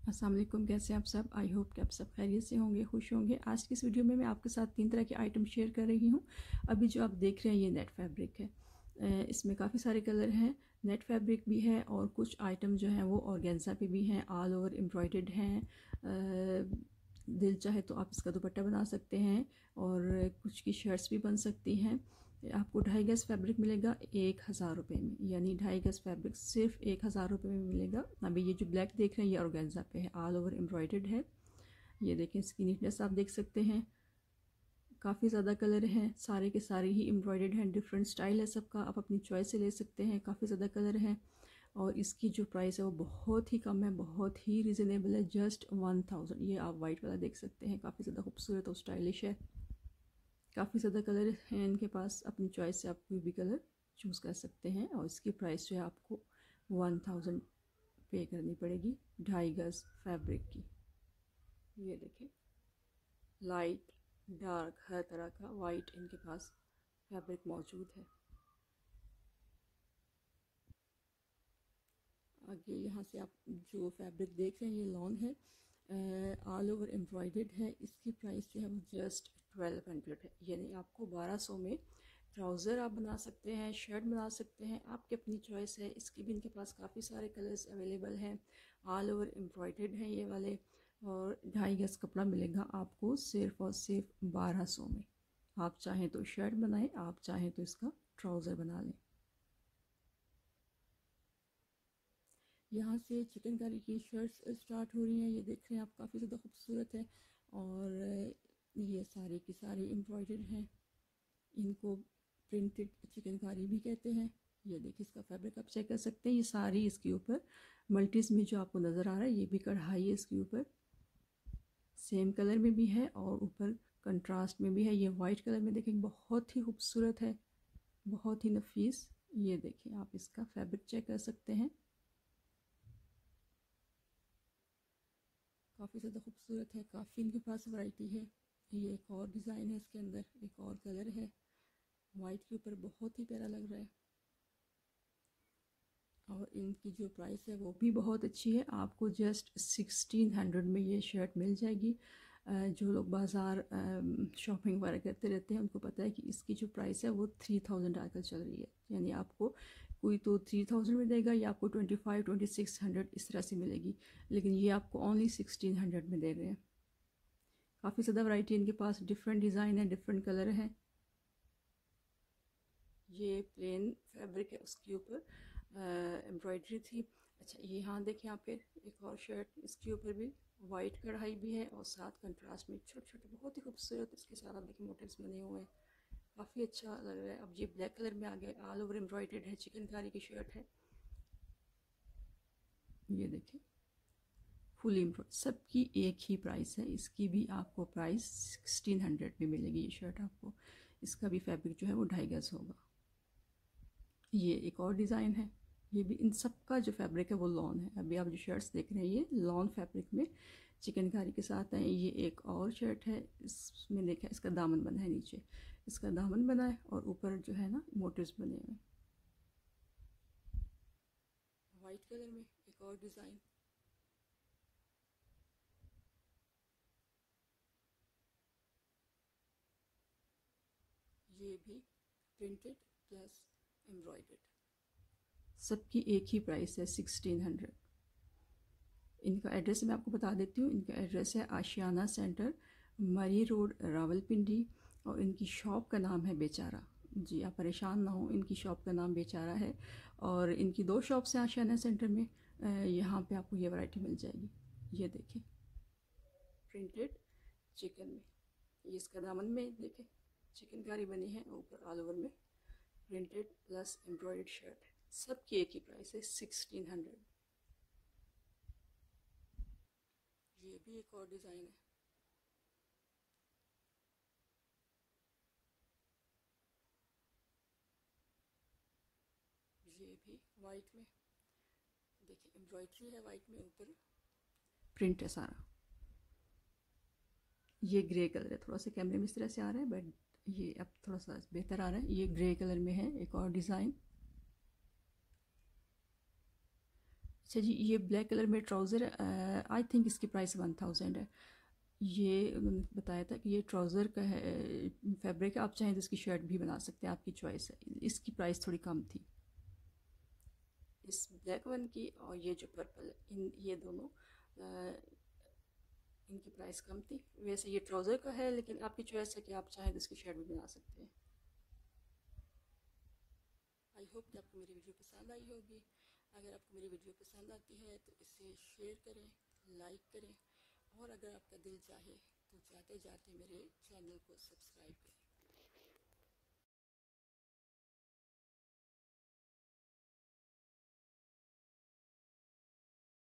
अस्सलाम वालेकुम, कैसे हैं आप सब। आई होप कि आप सब खैरियत से होंगे, खुश होंगे। आज की इस वीडियो में मैं आपके साथ 3 तरह के आइटम शेयर कर रही हूँ। अभी जो आप देख रहे हैं ये नेट फैब्रिक है। इसमें काफ़ी सारे कलर हैं। नेट फैब्रिक भी है और कुछ आइटम जो हैं वो ऑर्गेन्जा पे भी हैं, ऑल ओवर एम्ब्रॉयडर्ड हैं। दिल चाहे तो आप इसका दुपट्टा बना सकते हैं और कुछ की शर्ट्स भी बन सकती हैं। आपको 2.5 गज फैब्रिक मिलेगा 1000 रुपये में, यानी 2.5 गज फैब्रिक सिर्फ 1000 रुपये में मिलेगा। अभी ये जो ब्लैक देख रहे हैं ये ऑर्गेन्जा पे है, ऑल ओवर एम्ब्रॉयडर्ड है। ये देखें, इसकी नीटनेस आप देख सकते हैं। काफ़ी ज़्यादा कलर हैं, सारे के सारे ही एम्ब्रॉयडर्ड हैं। डिफरेंट स्टाइल है सबका, आप अपनी चॉइस से ले सकते हैं। काफ़ी ज़्यादा कलर हैं और इसकी जो प्राइस है वो बहुत ही कम है, बहुत ही रिजनेबल है, जस्ट 1000। ये आप वाइट वाला देख सकते हैं, काफ़ी ज़्यादा खूबसूरत और स्टाइलिश है। काफ़ी ज़्यादा कलर हैं इनके पास, अपनी चॉइस से आप कोई भी कलर चूज़ कर सकते हैं। और इसकी प्राइस जो है आपको 1000 पे करनी पड़ेगी 2.5 गज फैब्रिक की। ये देखें, लाइट डार्क हर तरह का वाइट इनके पास फैब्रिक मौजूद है। आगे यहाँ से आप जो फैब्रिक देख रहे हैं ये लॉन है, ऑल ओवर एम्ब्रॉयडर्ड है। इसकी प्राइस जो है वो जस्ट 1200 है, यानी आपको 1200 में ट्राउज़र आप बना सकते हैं, शर्ट बना सकते हैं, आपकी अपनी चॉइस है। इसके भी इनके पास काफ़ी सारे कलर्स अवेलेबल हैं, ऑल ओवर एम्ब्रॉयडर्ड हैं ये वाले। और 2.5 गज कपड़ा मिलेगा आपको सिर्फ और सिर्फ 1200 में। आप चाहें तो शर्ट बनाएं, आप चाहें तो इसका ट्राउज़र बना लें। यहाँ से चिकनकारी की शर्ट्स स्टार्ट हो रही हैं, ये देख रहे हैं आप, काफ़ी ज़्यादा खूबसूरत है। और ये सारे की सारी एम्ब्रॉयडर्ड हैं, इनको प्रिंटेड चिकनकारी भी कहते हैं। ये देखिए, इसका फैब्रिक आप चेक कर सकते हैं। ये सारी इसके ऊपर मल्टीज़ में जो आपको नज़र आ रहा है ये भी कढ़ाई है इसके ऊपर, सेम कलर में भी है और ऊपर कंट्रास्ट में भी है। ये वाइट कलर में देखें, बहुत ही खूबसूरत है, बहुत ही नफीस। ये देखिए, आप इसका फैब्रिक चेक कर सकते हैं, काफ़ी ज़्यादा खूबसूरत है। काफ़ी इनके पास वैरायटी है। ये एक और डिज़ाइन है, इसके अंदर एक और कलर है वाइट के ऊपर, बहुत ही प्यारा लग रहा है। और इनकी जो प्राइस है वो भी बहुत अच्छी है, आपको जस्ट 1600 में ये शर्ट मिल जाएगी। जो लोग बाज़ार शॉपिंग वगैरह करते रहते हैं उनको पता है कि इसकी जो प्राइस है वो 3000 आकर चल रही है, यानी आपको कोई तो 3000 में देगा या आपको 2500-2600 इस तरह से मिलेगी, लेकिन ये आपको ओनली 1600 में दे रहे हैं। काफ़ी ज़्यादा वैरायटी इनके पास, डिफरेंट डिज़ाइन है, डिफरेंट कलर हैं। ये प्लेन फैब्रिक है, उसके ऊपर एम्ब्रॉयडरी थी। अच्छा, ये यहाँ देखें आप, फिर एक और शर्ट, इसके ऊपर भी वाइट कढ़ाई भी है और साथ कंट्रास्ट में छोटे छोटे बहुत ही खूबसूरत इसके साथ आप देखिए मोटिव्स बने हुए हैं, काफ़ी अच्छा लग रहा है। अब ये ब्लैक कलर में आ गया, ऑल ओवर एम्ब्रॉयडर्ड है, चिकनकारी की शर्ट है। ये देखें, फुल एम्ब्रॉयड, सबकी एक ही प्राइस है। इसकी भी आपको प्राइस 1600 में मिलेगी ये शर्ट आपको। इसका भी फैब्रिक जो है वो 2.5 गज होगा। ये एक और डिज़ाइन है, ये भी, इन सब का जो फैब्रिक है वो लॉन है। अभी आप जो शर्ट्स देख रहे हैं ये लॉन फैब्रिक में चिकनकारी के साथ है। ये एक और शर्ट है, इसमें देखा इसका दामन बना है, नीचे इसका दामन बना है और ऊपर जो है ना मोटिव्स बने हुए हैं। वाइट कलर में एक और डिज़ाइन, ये भी प्रिंटेड प्लस एम्ब्रॉयडर्ड। सबकी एक ही प्राइस है 1600। इनका एड्रेस मैं आपको बता देती हूँ। इनका एड्रेस है आशियाना सेंटर, मरी रोड, रावलपिंडी। और इनकी शॉप का नाम है बेचारा। जी, आप परेशान ना हो, इनकी शॉप का नाम बेचारा है। और इनकी 2 शॉप्स हैं आशियाना सेंटर में। यहाँ पे आपको ये वैरायटी मिल जाएगी। ये देखें, प्रिंटेड चिकन में, ये इसका दामन में देखें चिकनकारी बनी है, ऊपर ऑल ओवर में प्रिंटेड प्लस एम्ब्रॉयडर्ड शर्ट है। सबकी एक ही प्राइस है 1600। ये भी एक और डिज़ाइन है, ये भी वाइट में, देखिए एम्ब्रॉयडरी है वाइट में, ऊपर प्रिंट है सारा। ये ग्रे कलर है, थोड़ा सा कैमरे में इस तरह से आ रहा है बट ये अब थोड़ा सा बेहतर आ रहा है। ये ग्रे कलर में है, एक और डिज़ाइन। अच्छा जी, ये ब्लैक कलर में ट्राउज़र, आई थिंक इसकी प्राइस 1000 है। ये बताया था कि ये ट्राउज़र का है फैब्रिक है, आप चाहें तो इसकी शर्ट भी बना सकते हैं, आपकी चॉइस है। इसकी प्राइस थोड़ी कम थी इस ब्लैक वन की, और ये जो पर्पल है, ये दोनों इनकी प्राइस कम थी। वैसे ये ट्राउज़र का है, लेकिन आपकी चॉइस है कि आप चाहें तो इसकी शर्ट भी बना सकते हैं। आई होप कि आपको मेरी वीडियो पसंद आई होगी। अगर आपको मेरी वीडियो पसंद आती है तो इसे शेयर करें, लाइक करें, और अगर आपका दिल चाहे तो जाते जाते मेरे चैनल को सब्सक्राइब करें।